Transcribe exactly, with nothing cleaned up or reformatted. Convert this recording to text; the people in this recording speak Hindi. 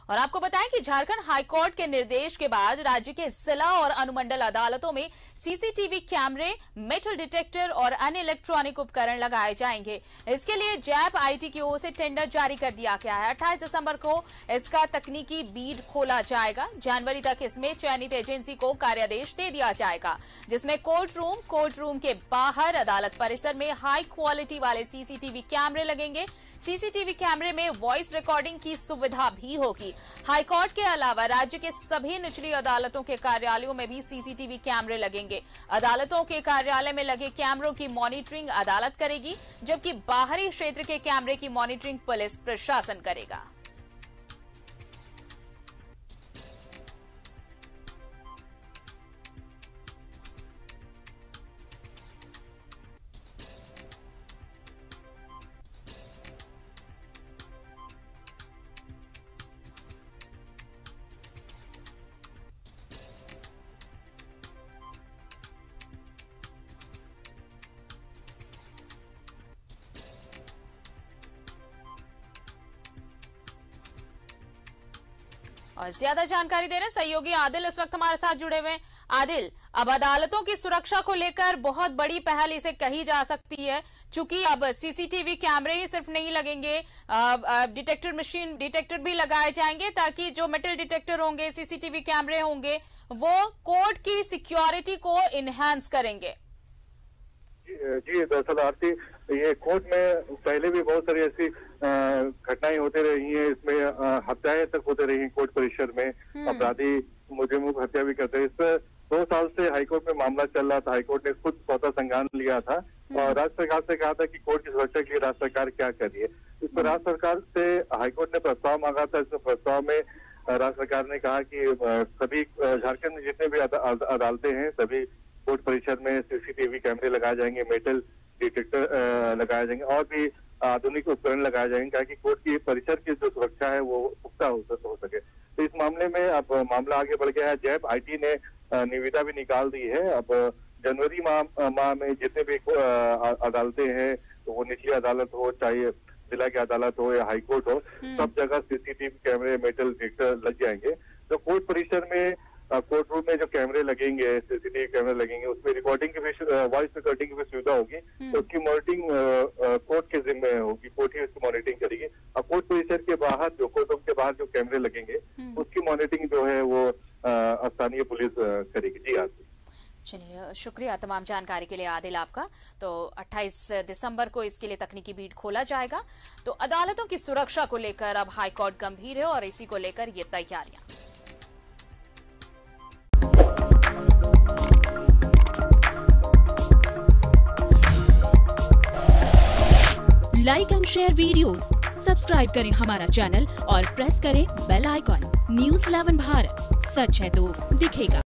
और आपको बताएं कि झारखंड हाईकोर्ट के निर्देश के बाद राज्य के जिला और अनुमंडल अदालतों में सीसीटीवी कैमरे, मेटल डिटेक्टर और अन्य इलेक्ट्रॉनिक उपकरण लगाए जाएंगे। इसके लिए जैप आईटी की ओर से टेंडर जारी कर दिया गया है। अट्ठाईस दिसंबर को इसका तकनीकी बीड खोला जाएगा। जनवरी तक इसमें चयनित एजेंसी को कार्यादेश दे दिया जाएगा, जिसमें कोर्ट रूम, कोर्ट रूम के बाहर, अदालत परिसर में हाई क्वालिटी वाले सीसीटीवी कैमरे लगेंगे। सीसीटीवी कैमरे में वॉइस रिकॉर्डिंग की सुविधा भी होगी। हाईकोर्ट के अलावा राज्य के सभी निचली अदालतों के कार्यालयों में भी सीसीटीवी कैमरे लगेंगे। अदालतों के कार्यालय में लगे कैमरों की मॉनिटरिंग अदालत करेगी, जबकि बाहरी क्षेत्र के कैमरे की मॉनिटरिंग पुलिस प्रशासन करेगा। और ज्यादा जानकारी दे रहे हैं सहयोगी आदिल इस वक्त हमारे साथ जुड़े हुए हैं। आदिल, अब अदालतों की सुरक्षा को लेकर बहुत बड़ी पहल इसे कही जा सकती है, चूंकि अब सीसीटीवी कैमरे ही सिर्फ नहीं लगेंगे, डिटेक्टर मशीन डिटेक्टर भी लगाए जाएंगे, ताकि जो मेटल डिटेक्टर होंगे, सीसीटीवी कैमरे होंगे, वो कोर्ट की सिक्योरिटी को इनहेंस करेंगे। जी दरअसल आरती, ये कोर्ट में पहले भी बहुत सारी ऐसी घटनाएं होती रही हैं। इसमें हत्याएं तक होती रही कोर्ट परिसर में। अपराधी मुजरिमों को हत्या भी करते हैं। इस पर दो साल से हाईकोर्ट में मामला चल रहा था। हाईकोर्ट ने खुद स्वतः संज्ञान लिया था और राज्य सरकार से कहा था कि कोर्ट की सुरक्षा के लिए राज्य सरकार क्या कर रही है। इस पर राज्य सरकार से हाईकोर्ट ने प्रस्ताव मांगा था। इस प्रस्ताव में राज्य सरकार ने कहा कि सभी झारखंड में जितने भी अदालतें हैं, सभी कोर्ट परिसर में सीसीटीवी कैमरे लगाए जाएंगे, मेटल डिटेक्टर लगाए जाएंगे और भी आधुनिक उपकरण लगाए जाएंगे, ताकि कोर्ट की परिसर की जो सुरक्षा है वो पुख्ता हो सके। तो इस मामले में अब मामला आगे बढ़ गया है। जैप आईटी ने निविदा भी निकाल दी है। अब जनवरी माह माह में जितने भी अदालतें हैं, तो वो निचली अदालत हो, चाहे जिला की अदालत हो या हाईकोर्ट हो, सब जगह सीसीटीवी कैमरे, मेटल डिटेक्टर लग जाएंगे। तो कोर्ट परिसर में, कोर्ट रूम में जो कैमरे लगेंगे, सीसीटीवी कैमरे लगेंगे, उसमें रिकॉर्डिंग की भी, वॉइस रिकॉर्डिंग की भी सुविधा होगी। तो उसकी मॉनिटरिंग कोर्ट के जिम्मे होगी, कोर्ट ही उसकी मॉनिटरिंग करेगी। और कोर्ट परिसर के बाहर, जो कोर्ट रूम के बाहर जो कैमरे लगेंगे, उसकी मॉनिटरिंग जो है वो स्थानीय पुलिस करेगी। जी हाँ, चलिए, शुक्रिया तमाम जानकारी के लिए आदिल आपका। तो अट्ठाईस दिसंबर को इसके लिए तकनीकी बीड खोला जाएगा। तो अदालतों की सुरक्षा को लेकर अब हाईकोर्ट गंभीर है और इसी को लेकर ये तैयारियां। Like and share videos, subscribe करें हमारा चैनल और प्रेस करें bell icon. News eleven Bharat, सच है तो दिखेगा।